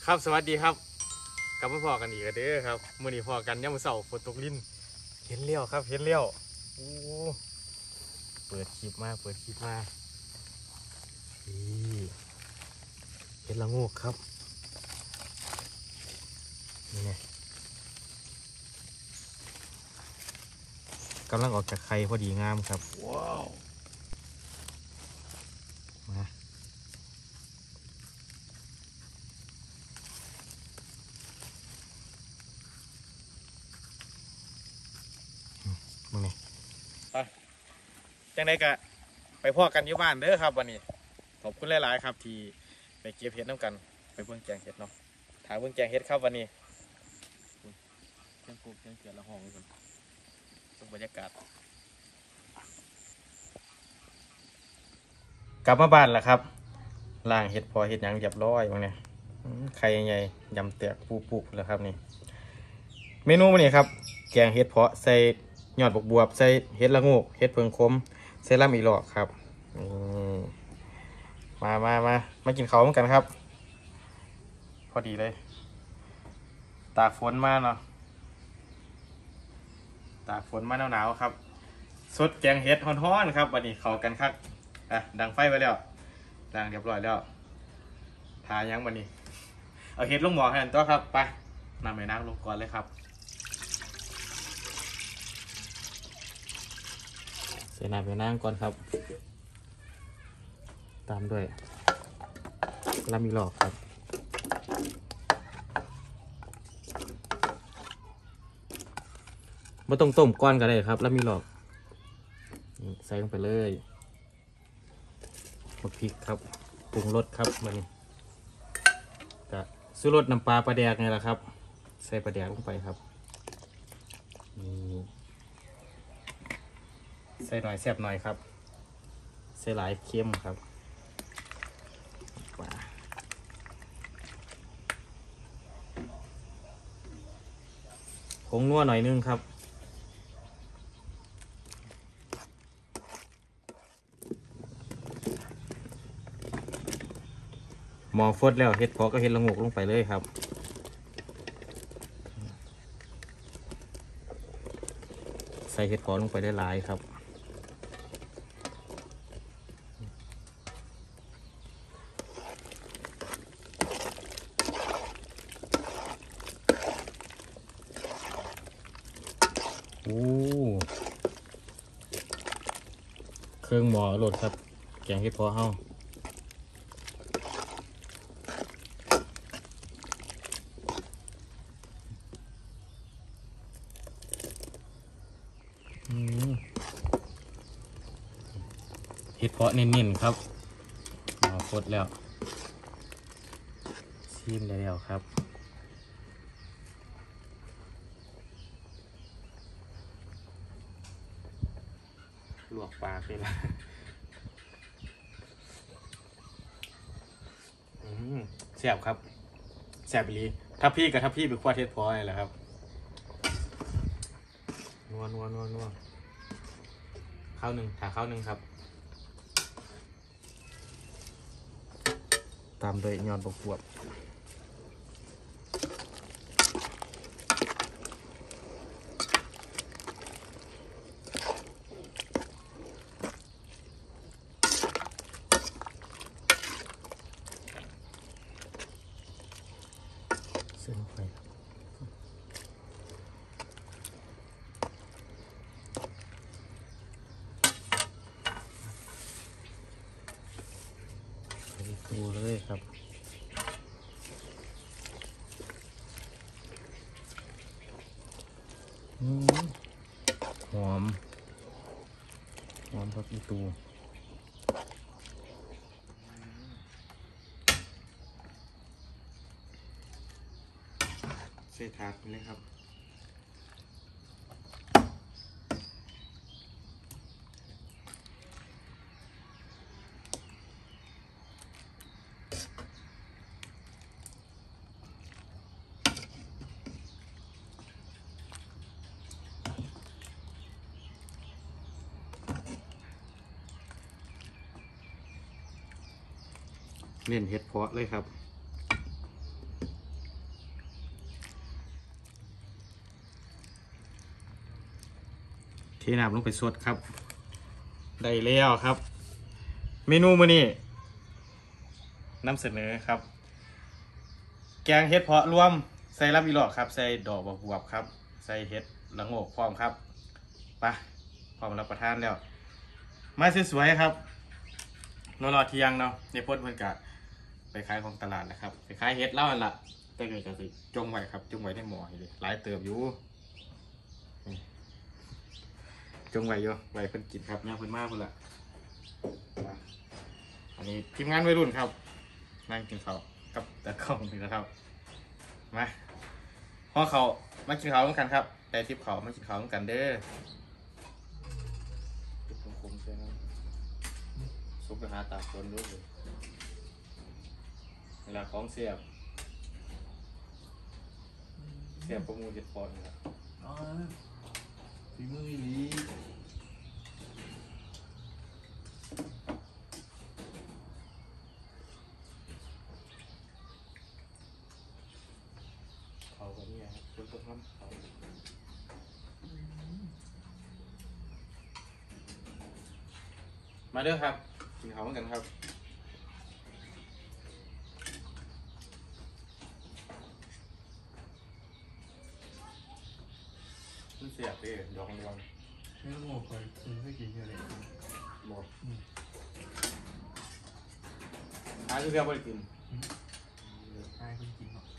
ครับสวัสดีครับกลับมาพอกันอีกเด้อครับมื้อนี้พอกันยามมื้อเช้าฝนตกลิ้นเห็นเลี้ยวครับเห็นเลี้ยวโอ้เปิดคลิปมานี่เห็นละงูกครับนี่ไงกำลังออกจากไข่พอดีงามครับว้าวมามึงนี่ไปจังไดก็ไปพ่อกันอยู่บ้านเด้อครับวันนี้ขอบคุณหลายๆครับที่ไปเก็บเห็ดน้ำกันไปเบิ่งแกงเห็ดเนาะถ่ายเบิ่งแกงเห็ดครับวันนี้เชียงกุ๊กเชียงเกียรละห้องกันตรงบรรยากาศกลับมาบ้านแล้วครับล้างเห็ดพอเห็ดหยังเรียบร้อยวันนี้ไข่ใหญ่ยำเตียกปูแล้วครับนี่เมนูวันนี้ครับแกงเห็ดเพาะใส่ยอดบวบใส่เห็ดละงูกเห็ดเพิงคมใส่ลำอีหลอกครับมากินข้าวเหมือนกันครับพอดีเลยตากฝนมาเนาะตากฝนมาหนาวๆครับสดแกงเห็ดฮ้อนๆครับวันนี้เข้ากันครับดังไฟไว้แล้วล้างเรียบร้อยแล้วทายังวันนี้เอาเห็ดลงหม้อให้ตัวครับไปนำไปนั่งลงก่อนเลยครับใส่น้ำไปนั่งก่อนครับตามด้วยลำอีหลอกครับไม่ต้องต้มก้อนก็ได้ครับลำอีหลอกใส่ลงไปเลยมะพริกครับปรุงรสครับมันจะซื้อรสน้ำปลาปลาแดกไงล่ะครับใส่ปลาแดกลงไปครับนี่ใส่หน่อยแซ่บหน่อยครับใส่หลายเค็มครับผงนัวหน่อยนึงครับหมอฟดแล้วเห็ดเพาะก็เห็ดละงกลงไปเลยครับใส่เห็ดเพาะลงไปได้หลายครับเครื่องหมอโหลดครับแกงเห็ดเพาะเฮาเห็ดเพาะเน้นๆครับหมอฟดแล้วชิมแล้วครับลวกปากเลยละแซ่บครับแซ่บอีหลีถ้าพี่กับถ้าพี่เป็นขั้วเทศพออะไรล่ะครับนัวข้าวหนึ่งถาข้าวหนึ่งครับตามโดยยอดบวบเส้นไปดูเลยครับหอมผักอีตูใส่ถาดไปเลยครับเน้นเห็ดเพาะเลยครับเทน้ำลงไปสดครับได้แล้วครับเมนูมื้อนี้นำเสนอครับแกงเห็ดเพาะรวมใส่ลำอีหลอกครับใส่ดอกบักบวบครับใส่เห็ดละโงกพร้อมครับไปพร้อมรับประทานแล้วมาสวยๆครับรอเที่ยงเนาะในพ่นเพิ่นกะไปขายของตลาดนะครับไปขายเห็ดเล่าอันละแต่เกิดจะสิจงไว้ครับจงไว้ในหม้อเลยหลายเติบอยู่จงไว้อยู่ไว้เพิ่นกินครับเนี่ยเพิ่นมากเพิ่นละอันนี้ทีมงานวัยรุ่นครับนั่งกินข้าวกับตะข้องนี่นะครับมาพ่อเขามากินข้าวกันครับได้ทิปเขามากินข้าวกันเด้อคมๆใช่ไหมซุปไปหาตาคนด้วยเวลาของเสียบประมูล7 ปอนด์ครับฝีมือลีเขาแบบนี้ครับคนต้นน้ำเขามาเด้อครับกินข้าวกันครับมันเสียบดิดองไม่ต้องบอกใครคุณไม่กินอะไรหมดหาคือเรียกว่ากินใช่คุณกินหรอก